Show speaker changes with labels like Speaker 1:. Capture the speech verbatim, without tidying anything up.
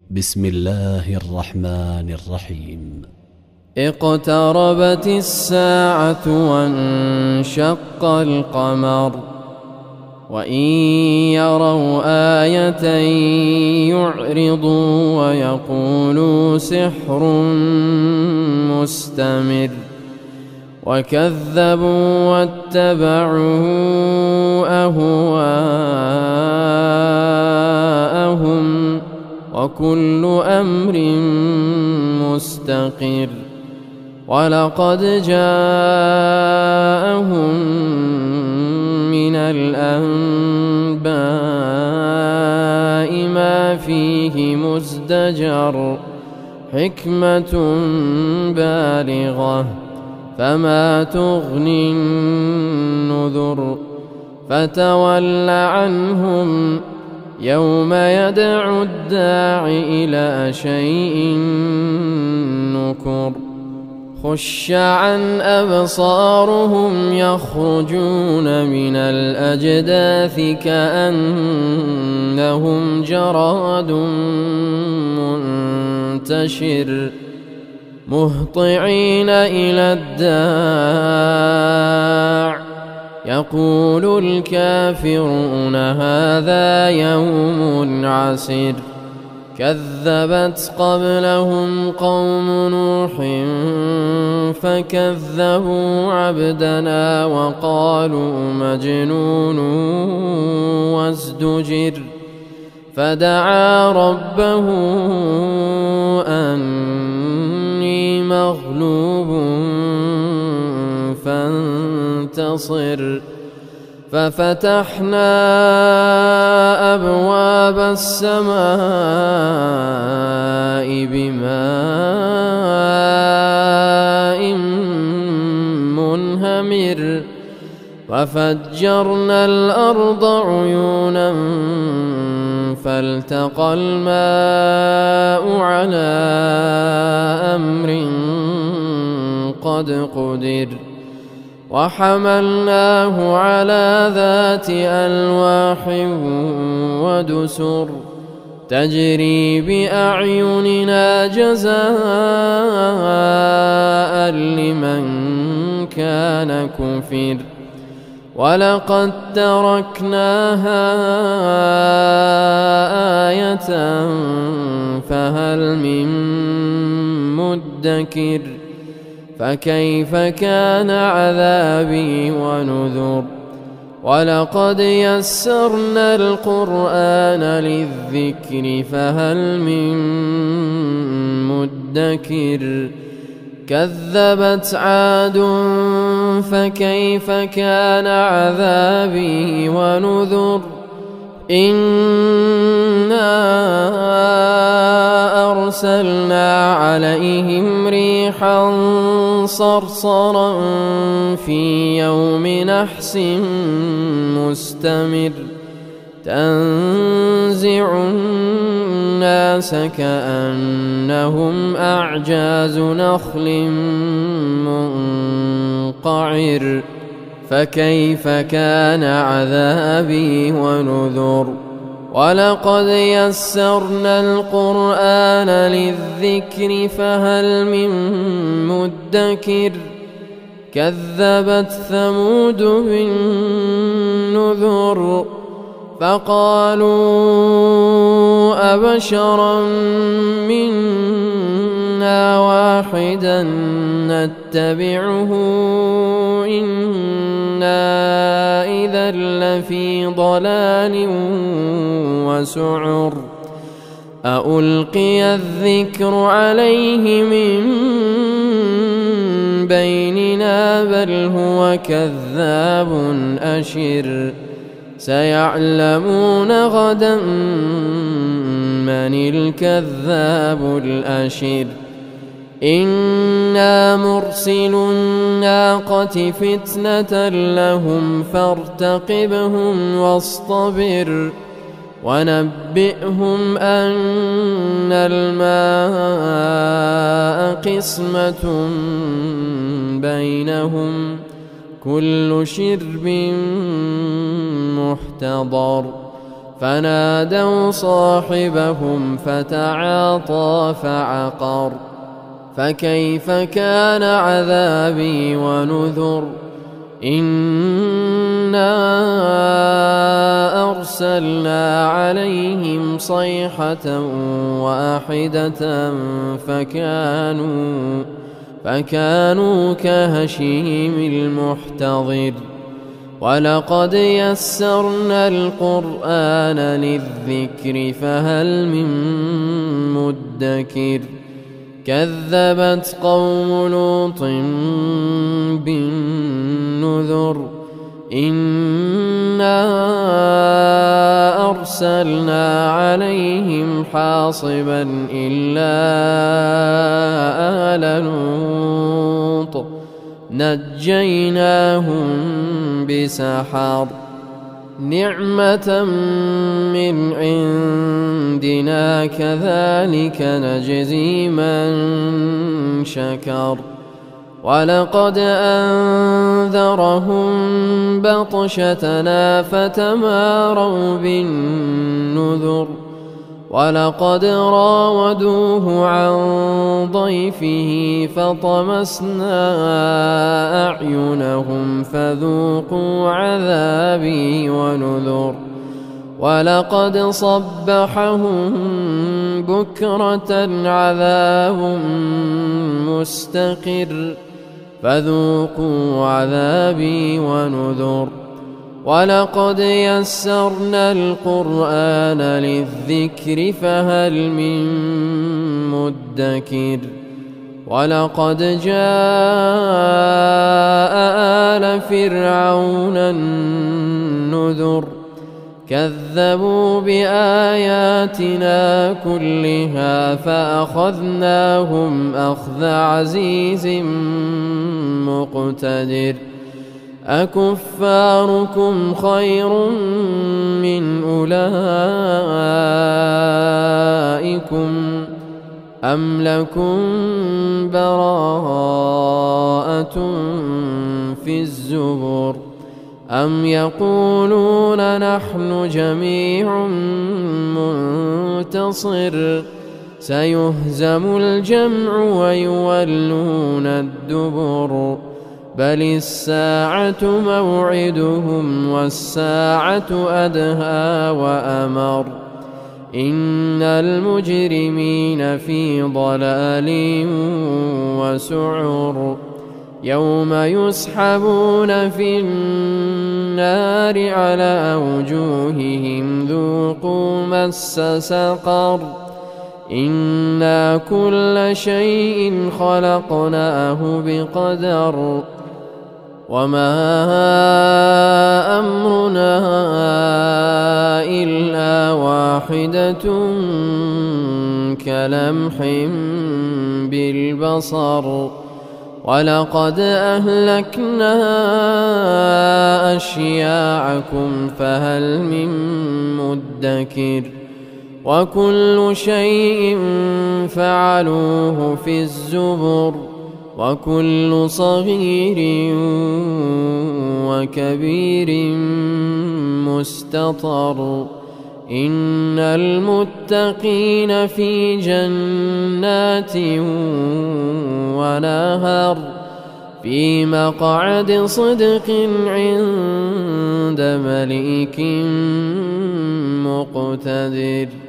Speaker 1: بسم الله الرحمن الرحيم.
Speaker 2: اقتربت الساعة وانشق القمر وإن يروا آية يعرضوا ويقولوا سحر مستمر وكذبوا واتبعوا أهواءهم وكل أمر مستقر. ولقد جاءهم من الأنباء ما فيه مزدجر حكمة بالغة فما تغني النذر. فتول عنهم يوم يدعو الداع إلى شيء نكر. خش عن أبصارهم يخرجون من الأجداث كأنهم جراد منتشر مهطعين إلى الداع يقول الكافرون هذا يوم عسر. كذبت قبلهم قوم نوح فكذبوا عبدنا وقالوا مجنون وازدجر. فدعا ربه أني مغلوب فانتصر. ففتحنا أبواب السماء بماء منهمر وفجرنا الأرض عيونا فالتقى الماء على أمر قد قدر. وحملناه على ذات ألواح ودسر تجري بأعيننا جزاء لمن كان كفر. ولقد تركناها آية فهل من مدكر. فكيف كان عذابي ونذر. ولقد يسرنا القرآن للذكر فهل من مدكر. كذبت عاد فكيف كان عذابي ونذر. إنا أرسلنا عليهم ريحا صرصرا في يوم نحس مستمر تنزع الناس كأنهم أعجاز نخل منقعر. فكيف كان عذابي ونذر. ولقد يسرنا القرآن للذكر فهل من مدكر. كذبت ثمود بالنذر فقالوا أبشرا منا واحدا نتبعه إنا إذا لفي ضلال وسعر. ألقي الذكر عليه من بيننا بل هو كذاب أشر. سيعلمون غدا من الكذاب الأشر. إنا مرسل الناقة فتنة لهم فارتقبهم واصطبر. ونبئهم أن الماء قسمة بينهم كل شرب محتضر. فنادوا صاحبهم فتعاطى فعقر فكيف كان عذابي ونذر إنا أرسلنا عليهم صيحة واحدة فكانوا فكانوا كهشيم المحتضر ولقد يسرنا القرآن للذكر فهل من مدكر كذبت قوم لوط بالنذر إنا أرسلنا عليهم حاصبا إلا آل لوط نجيناهم بسحر نعمة من عندنا كذلك نجزي من شكر ولقد أنذرهم بطشتنا فتماروا بالنذر ولقد راودوه عن ضيفه فطمسنا أعينهم فذوقوا عذابي ونذر ولقد صبحهم بكرة عذاب مستقر فذوقوا عذابي ونذر ولقد يسرنا القرآن للذكر فهل من مدكر ولقد جاء آل فرعون النذر كذبوا بآياتنا كلها فأخذناهم أخذ عزيز مقتدر أكفاركم خير من أولئكم أم لكم براءة في الزبر أم يقولون نحن جميع منتصر سيهزم الجمع ويولون الدبر بل الساعة موعدهم والساعة أدهى وأمر إن المجرمين في ضلال وسعر يوم يسحبون في النار على وجوههم ذوقوا مس سقر إنا كل شيء خلقناه بقدر وما أمرنا إلا واحدة كلمح بالبصر ولقد أهلكنا أشياعكم فهل من مدكر وكل شيء فعلوه في الزبر وكل صغير وكبير مستطر إن المتقين في جنات ونهر في مقعد صدق عند مليك مقتدر.